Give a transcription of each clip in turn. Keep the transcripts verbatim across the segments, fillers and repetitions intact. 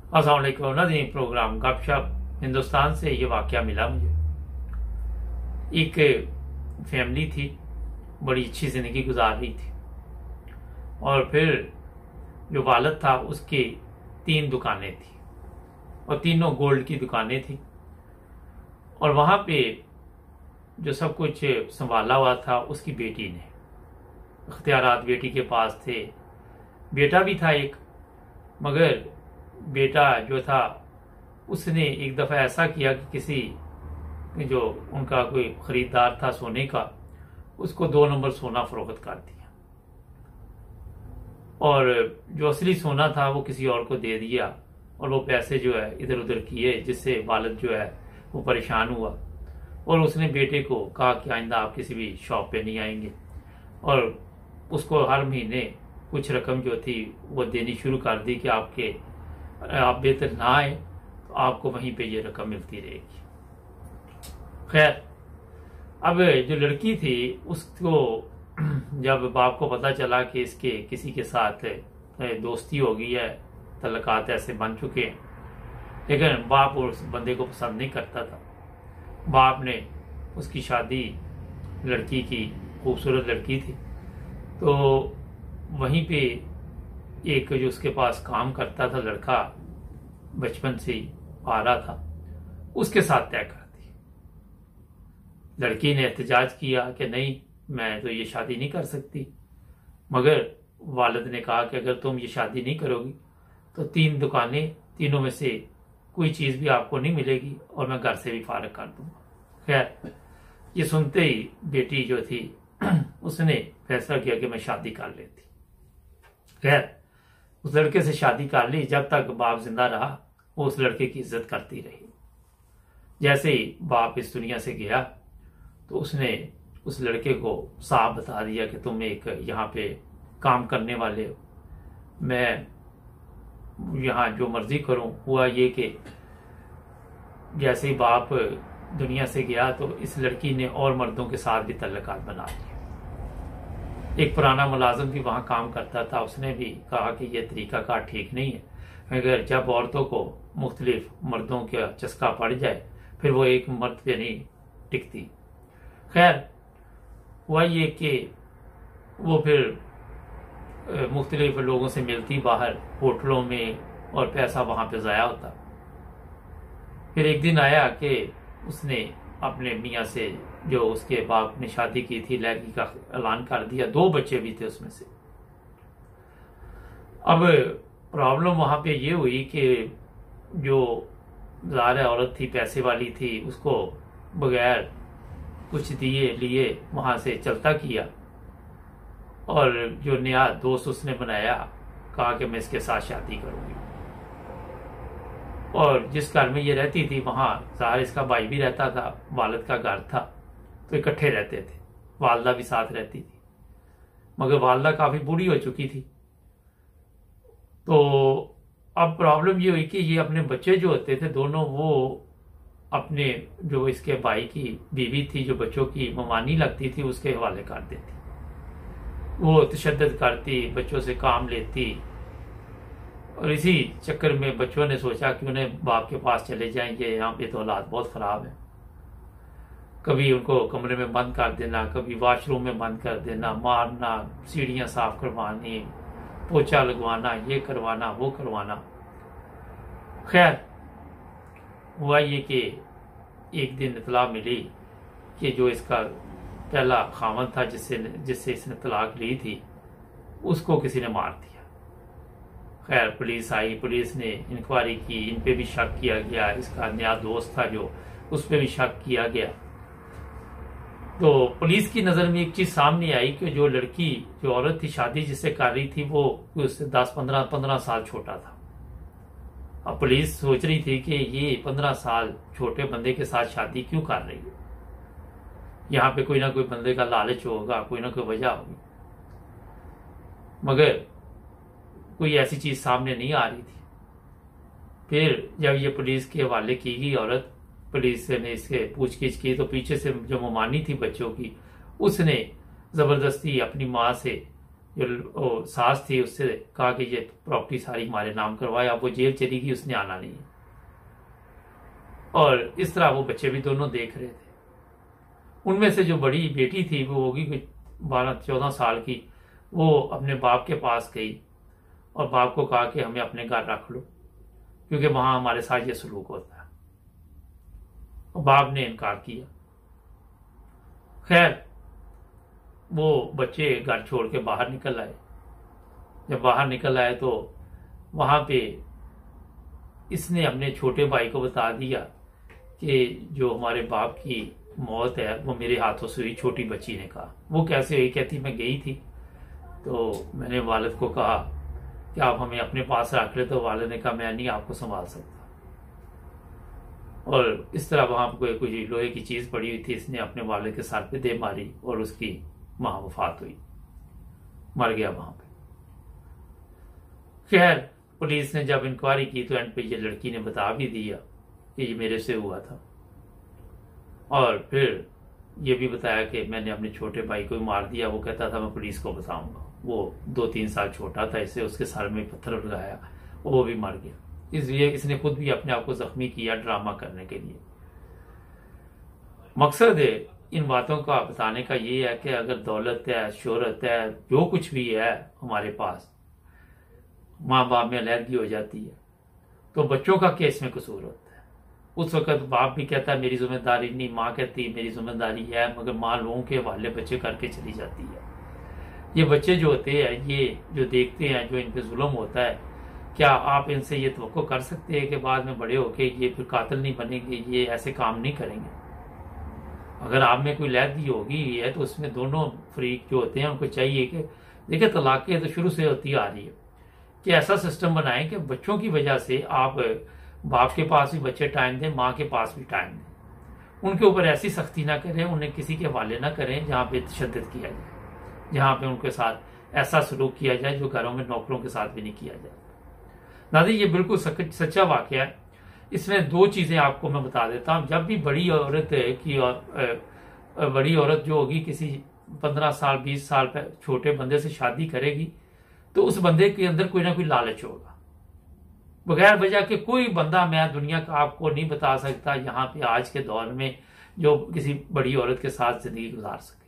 अस्सलाम वालेकुम नाज़रीन, प्रोग्राम गपशप हिंदुस्तान से ये वाकया मिला मुझे। एक फैमिली थी, बड़ी अच्छी जिंदगी गुजार रही थी और फिर जो वालिद था उसकी तीन दुकानें थी और तीनों गोल्ड की दुकानें थी और वहां पे जो सब कुछ संभाला हुआ था उसकी बेटी ने। इख्तियारात बेटी के पास थे, बेटा भी था एक, मगर बेटा जो था उसने एक दफा ऐसा किया कि किसी जो उनका कोई खरीदार था सोने का, उसको दो नंबर सोना फरोख्त कर दिया और जो असली सोना था वो किसी और को दे दिया और वो पैसे जो है इधर उधर किए, जिससे वालिद जो है वो परेशान हुआ और उसने बेटे को कहा कि आइंदा आप किसी भी शॉप पे नहीं आएंगे और उसको हर महीने कुछ रकम जो थी वो देनी शुरू कर दी कि आपके आप बेहतर ना आए तो आपको वहीं पे ये रकम मिलती रहेगी। खैर, अब जो लड़की थी उसको जब बाप को पता चला कि इसके किसी के साथ दोस्ती हो गई है, तल्लकात ऐसे बन चुके हैं, लेकिन बाप उस बंदे को पसंद नहीं करता था। बाप ने उसकी शादी, लड़की की खूबसूरत लड़की थी, तो वहीं पे एक जो उसके पास काम करता था लड़का, बचपन से ही आ रहा था, उसके साथ तय कर दी। लड़की ने एहतजाज किया कि नहीं, मैं तो ये शादी नहीं कर सकती, मगर वालिद ने कहा कि अगर तुम ये शादी नहीं करोगी तो तीन दुकानें, तीनों में से कोई चीज भी आपको नहीं मिलेगी और मैं घर से भी फारग कर दूंगा। खैर, ये सुनते ही बेटी जो थी उसने फैसला किया कि मैं शादी कर लेती। खैर, उस लड़के से शादी कर ली। जब तक बाप जिंदा रहा वो उस लड़के की इज्जत करती रही। जैसे ही बाप इस दुनिया से गया तो उसने उस लड़के को साफ बता दिया कि तुम एक यहाँ पे काम करने वाले हो, मैं यहाँ जो मर्जी करूं। हुआ ये कि जैसे ही बाप दुनिया से गया तो इस लड़की ने और मर्दों के साथ भी तल्लकात बना दिए। एक पुराना मुलाजिम भी वहां काम करता था, उसने भी कहा कि यह तरीका कार ठीक नहीं है, अगर जब औरतों को मुख्तलिफ मर्दों का चस्का पड़ जाए फिर वो एक मर्द पे नहीं टिकती। खैर, हुआ ये कि वो फिर मुख्तलिफ लोगों से मिलती बाहर होटलों में और पैसा वहां पे ज़ाया होता। फिर एक दिन आया कि उसने अपने मियाँ से, जो उसके बाप ने शादी की थी, लड़की का ऐलान कर दिया। दो बच्चे भी थे उसमें से। अब प्रॉब्लम वहां पे ये हुई कि जो ज़ाहिर औरत थी, पैसे वाली थी, उसको बगैर कुछ दिए लिए वहां से चलता किया और जो नया दोस्त उसने बनाया, कहा कि मैं इसके साथ शादी करूंगी। और जिस घर में ये रहती थी वहां ज़ाहिर इसका भाई भी रहता था, वालिद का घर था, तो इकट्ठे रहते थे। वालदा भी साथ रहती थी, मगर वालदा काफी बूढ़ी हो चुकी थी। तो अब प्रॉब्लम ये हुई कि ये अपने बच्चे जो होते थे दोनों, वो अपने जो इसके भाई की बीवी थी, जो बच्चों की ममानी लगती थी, उसके हवाले कर देती। वो तशद्दुद करती, बच्चों से काम लेती और इसी चक्कर में बच्चों ने सोचा कि उन्हें बाप के पास चले जाएंगे, यहाँ पे तो हालात बहुत खराब है। कभी उनको कमरे में बंद कर देना, कभी वॉशरूम में बंद कर देना, मारना, सीढ़ियां साफ करवानी, पोछा लगवाना, ये करवाना, वो करवाना। खैर, हुआ ये कि एक दिन इतला मिली कि जो इसका पहला खामन था, जिससे जिससे इसने तलाक ली थी, उसको किसी ने मार दिया। खैर, पुलिस आई, पुलिस ने इंक्वायरी की, इन पे भी शक किया गया। इसका नया दोस्त था जो, उस पर भी शक किया गया। तो पुलिस की नजर में एक चीज सामने आई कि जो लड़की, जो औरत थी शादी जिससे कर रही थी, वो उससे दस पंद्रह पंद्रह साल छोटा था। अब पुलिस सोच रही थी कि ये पंद्रह साल छोटे बंदे के साथ शादी क्यों कर रही है, यहाँ पे कोई ना कोई बंदे का लालच होगा, कोई ना कोई वजह होगी, मगर कोई ऐसी चीज सामने नहीं आ रही थी। फिर जब ये पुलिस के हवाले की गई औरत, पुलिस ने इसके पूछगिछ की तो पीछे से जो ममानी थी बच्चों की, उसने जबरदस्ती अपनी माँ से जो सास थी उससे कहा कि ये प्रॉपर्टी सारी हमारे नाम करवाए, अब वो जेल चली गई, उसने आना नहीं है। और इस तरह वो बच्चे भी दोनों देख रहे थे। उनमें से जो बड़ी बेटी थी वो होगी कोई बारह चौदह साल की, वो अपने बाप के पास गई और बाप को कहा कि हमें अपने घर रख लो क्योंकि वहां हमारे साथ ये सलूक होता है। और बाप ने इनकार किया। खैर वो बच्चे घर छोड़ के बाहर निकल आए। जब बाहर निकल आए तो वहां पे इसने अपने छोटे भाई को बता दिया कि जो हमारे बाप की मौत है वो मेरे हाथों से हुई। छोटी बच्ची ने कहा। वो कैसे हुई? कहती मैं गई थी तो मैंने वालिद को कहा कि आप हमें अपने पास रख ले, तो वालिद ने कहा मैं नहीं आपको संभाल सकता। और इस तरह वहां पर कोई लोहे की चीज पड़ी हुई थी, इसने अपने वालिद के सर पे दे मारी और उसकी वहां वफात हुई, मर गया वहां पे। खैर पुलिस ने जब इंक्वायरी की तो एंड पे ये लड़की ने बता भी दिया कि ये मेरे से हुआ था। और फिर ये भी बताया कि मैंने अपने छोटे भाई को मार दिया। वो कहता था मैं पुलिस को बताऊंगा। वो दो तीन साल छोटा था, इसे उसके सर में पत्थर लगाया, वो भी मर गया। इसलिए इसने खुद भी अपने आप को जख्मी किया ड्रामा करने के लिए। मकसद है इन बातों का बताने का ये है कि अगर दौलत है, शोहरत है, जो कुछ भी है हमारे पास, माँ बाप में अलहदगी हो जाती है तो बच्चों का केस में कसूर होता है। उस वक्त बाप भी कहता है मेरी जिम्मेदारी नहीं, माँ कहती है मेरी जिम्मेदारी है, मगर माँ लोगों के हवाले बच्चे करके चली जाती है। ये बच्चे जो होते हैं, ये जो देखते हैं जो इन पे जुल्म होता है, क्या आप इनसे ये तवक्को कर सकते हैं कि बाद में बड़े होके ये फिर कातिल नहीं बनेंगे, ये ऐसे काम नहीं करेंगे? अगर आप में कोई लहदी होगी है तो उसमें दोनों फ्रीक जो होते हैं उनको चाहिए कि देखिए तलाक़ें तो शुरू से होती आ रही है कि ऐसा सिस्टम बनाएं कि बच्चों की वजह से आप बाप के पास भी बच्चे टाइम दें, माँ के पास भी टाइम दें। उनके ऊपर ऐसी सख्ती ना करें, उन्हें किसी के हवाले ना करें जहाँ पे तशद्दुद किया जाए, जहाँ पे उनके साथ ऐसा सलूक किया जाए जो घरों में नौकरों के साथ भी नहीं किया जाए। नाज़रीन ये बिल्कुल सच्चा वाकया है। इसमें दो चीजें आपको मैं बता देता हूँ। जब भी बड़ी औरत की और बड़ी औरत जो होगी किसी पंद्रह साल बीस साल छोटे बंदे से शादी करेगी तो उस बंदे के अंदर कोई ना कोई लालच होगा। बगैर वजह के कोई बंदा मैं दुनिया का आपको नहीं बता सकता यहाँ पे आज के दौर में जो किसी बड़ी औरत के साथ जिंदगी गुजार सके,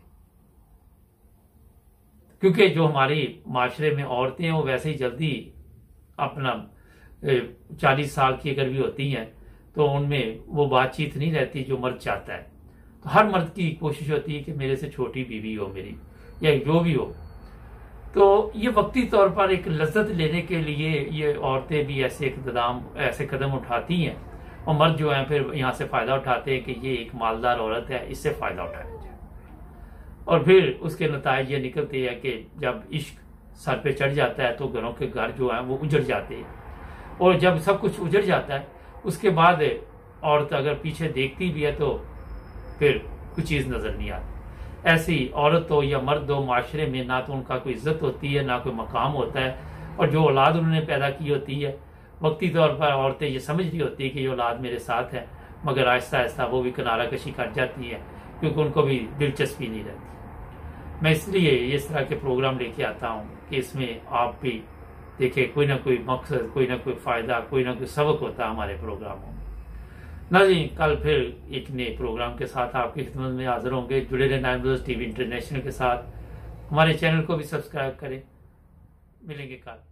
क्योंकि जो हमारी माशरे में औरतें हैं वो वैसे ही जल्दी अपना चालीस साल की अगर भी होती हैं तो उनमें वो बातचीत नहीं रहती जो मर्द चाहता है। तो हर मर्द की कोशिश होती है कि मेरे से छोटी बीवी हो मेरी या जो भी हो। तो ये वक्ती तौर पर एक लज्जत लेने के लिए ये औरतें भी ऐसे इकदाम ऐसे कदम उठाती हैं और मर्द जो है फिर यहाँ से फायदा उठाते हैं कि ये एक मालदार औरत है, इससे फायदा उठाया जाए। और फिर उसके नतायज ये निकलते हैं कि जब इश्क सर पे चढ़ जाता है तो घरों के घर जो है वो उजड़ जाते हैं। और जब सब कुछ उजड़ जाता है उसके बाद औरत अगर पीछे देखती भी है तो फिर कुछ चीज नजर नहीं आती। ऐसी औरत हो या मर्द हो माशरे में ना तो उनका कोई इज्जत होती है ना कोई मकाम होता है। और जो औलाद उन्होंने पैदा की होती है वक्ती तौर पर औरतें ये समझ रही होती है कि ये औलाद मेरे साथ है, मगर आहिस्ता आहिस्ता वो भी किनारा कशी कर जाती है क्योंकि उनको भी दिलचस्पी नहीं रहती। मैं इसलिए इस तरह के प्रोग्राम लेके आता हूँ कि इसमें आप भी देखें कोई ना कोई मकसद, कोई ना कोई फायदा, कोई ना कोई सबक होता है हमारे प्रोग्रामों में। नाज़रीन कल फिर एक नए प्रोग्राम के साथ आपकी खिदमत में हाजिर होंगे। जुड़े रहे नाइन न्यूज़ टीवी इंटरनेशनल के साथ। हमारे चैनल को भी सब्सक्राइब करें। मिलेंगे कल।